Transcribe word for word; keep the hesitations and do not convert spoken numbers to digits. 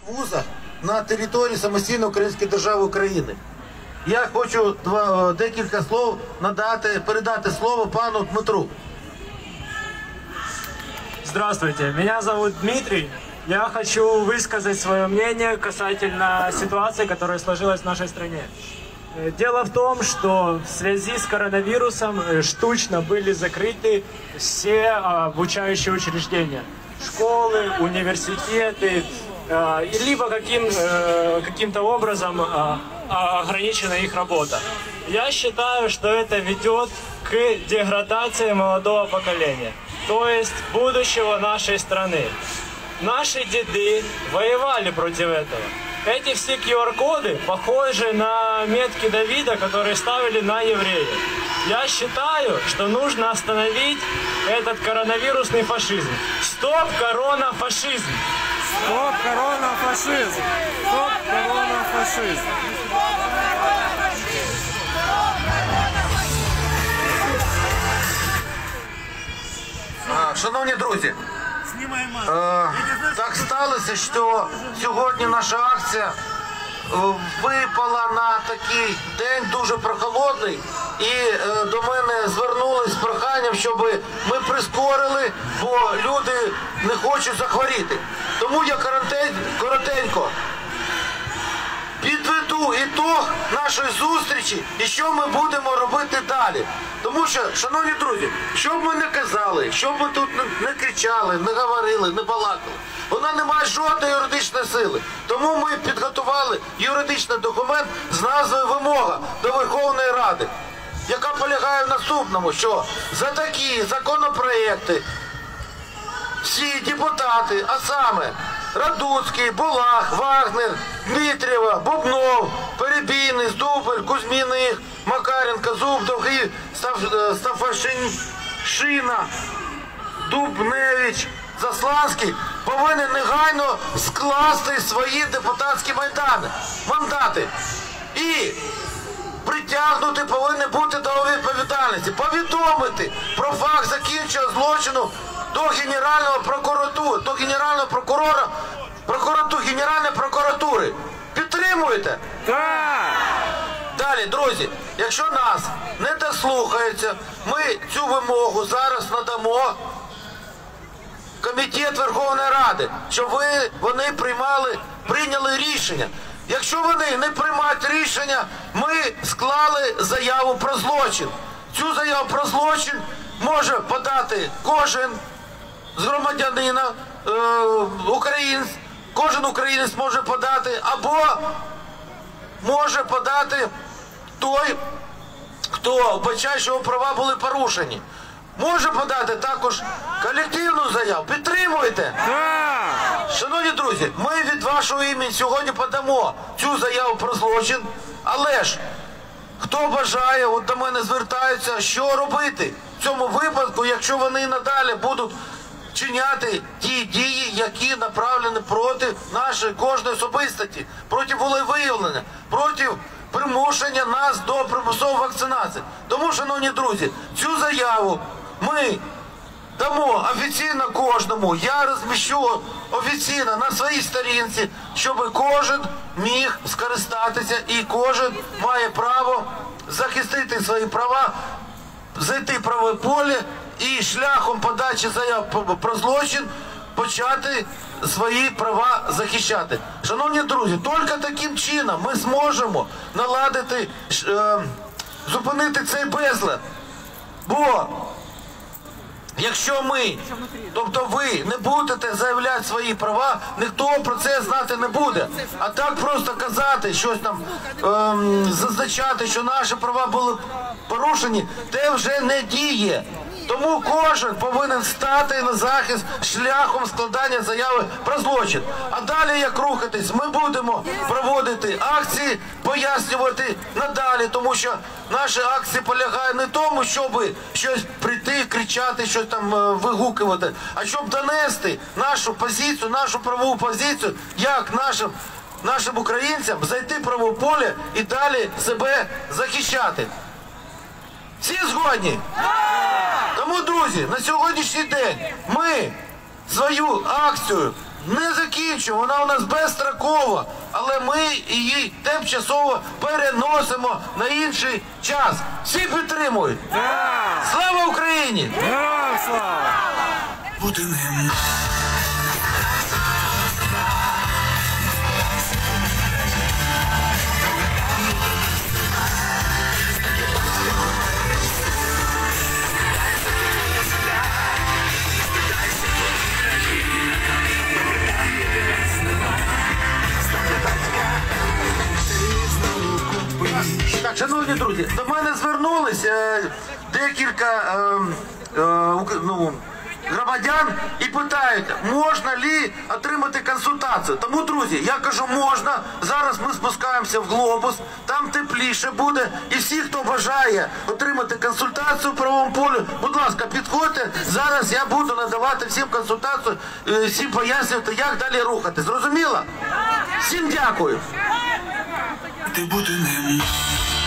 вузах на території самостійної Української держави України. Я хочу два, декілька слов надати, передати слово пану Дмитру. Здравствуйте, меня зовут Дмитрий. Я хочу высказать свое мнение касательно ситуации, которая сложилась в нашей стране. Дело в том, что в связи с коронавирусом штучно были закрыты все обучающие учреждения. Школы, университеты, либо каким, каким-то образом ограничена их работа. Я считаю, что это ведет к деградации молодого поколения, то есть будущего нашей страны. Наши деды воевали против этого. Эти все ку ар-коды похожи на метки Давида, которые ставили на евреев. Я считаю, что нужно остановить этот коронавирусный фашизм. Стоп, корона-фашизм! Стоп, корона-фашизм! Стоп, корона-фашизм! Шановні друзі, е, так сталося, що сьогодні наша акція випала на такий день дуже прохолодний, і е, до мене звернулись з проханням, щоб ми прискорили, бо люди не хочуть захворіти. Тому я коротенько підведу ітог нашої зустрічі і що ми будемо робити далі. Тому що, шановні друзі, що б ми не казали, що б ми тут не кричали, не говорили, не балакали, вона не має жодної юридичної сили. Тому ми підготували юридичний документ з назвою «Вимога до Верховної Ради», яка полягає в наступному, що за такі законопроекти всі депутати, а саме Радуцький, Булах, Вагнер, Дмитрієва, Бубнов, Перебійний, Здубель, Кузьміних, Макаренко, Зуб, Довгий, Стафашина, Дубневич, Засланський повинні негайно скласти свої депутатські майдани, мандати. І притягнути повинні бути до відповідальності, повідомити про факт закінчення злочину до Генерального прокуратури, до Генерального прокурора, прокуратури, Генеральної прокуратури. Підтримуєте? Так! Далі, друзі, якщо нас не дослухаються, ми цю вимогу зараз надамо Комітет Верховної Ради, щоб ви, вони приймали, прийняли рішення. Якщо вони не приймають рішення, ми склали заяву про злочин. Цю заяву про злочин може подати кожен з громадянина, е, українець, кожен українець може подати, або може подати той, хто вбачає, що його права були порушені. Може подати також колективну заяву. Підтримуєте? Так! Шановні друзі, ми від вашого імені сьогодні подамо цю заяву про злочин, але ж хто бажає, от до мене звертаються, що робити в цьому випадку, якщо вони надалі будуть вчиняти ті дії, які направлені проти нашої кожної особистості, проти волевиявлення, проти примушення нас до примусової вакцинації. Тому, шановні друзі, цю заяву ми дамо офіційно кожному, я розміщу офіційно на своїй сторінці, щоб кожен міг скористатися і кожен має право захистити свої права, зайти в правове поле і шляхом подачі заяв про злочин почати свої права захищати. Шановні друзі, тільки таким чином ми зможемо наладити, е, зупинити цей безлад. Бо якщо ми, тобто ви, не будете заявляти свої права, ніхто про це знати не буде. А так просто казати, щось там, ем, зазначати, що наші права були порушені, це вже не діє. Тому кожен повинен стати на захист шляхом складання заяви про злочин. А далі як рухатись, ми будемо проводити акції, пояснювати надалі, тому що наші акції полягають не в тому, щоб щось прийти, кричати, щось там вигукувати, а щоб донести нашу позицію, нашу правову позицію, як нашим, нашим українцям зайти в правове поле і далі себе захищати. Всі згодні? Тому, друзі, на сьогоднішній день ми свою акцію Не закінчуємо, вона у нас безстрокова, але ми її тимчасово переносимо на інший час. Всі підтримують. Да! Слава Україні! Героям слава! Бути ним. Так, шановні друзі, до мене звернулись е, декілька е, е, ук- ну, громадян і питають, можна ли отримати консультацію. Тому, друзі, я кажу, можна. Зараз ми спускаємося в глобус, там тепліше буде. І всі, хто бажає отримати консультацію в правовому полі, будь ласка, підходьте. Зараз я буду надавати всім консультацію, е, всім пояснювати, як далі рухати. Зрозуміло? Всім дякую. Ти бути ним.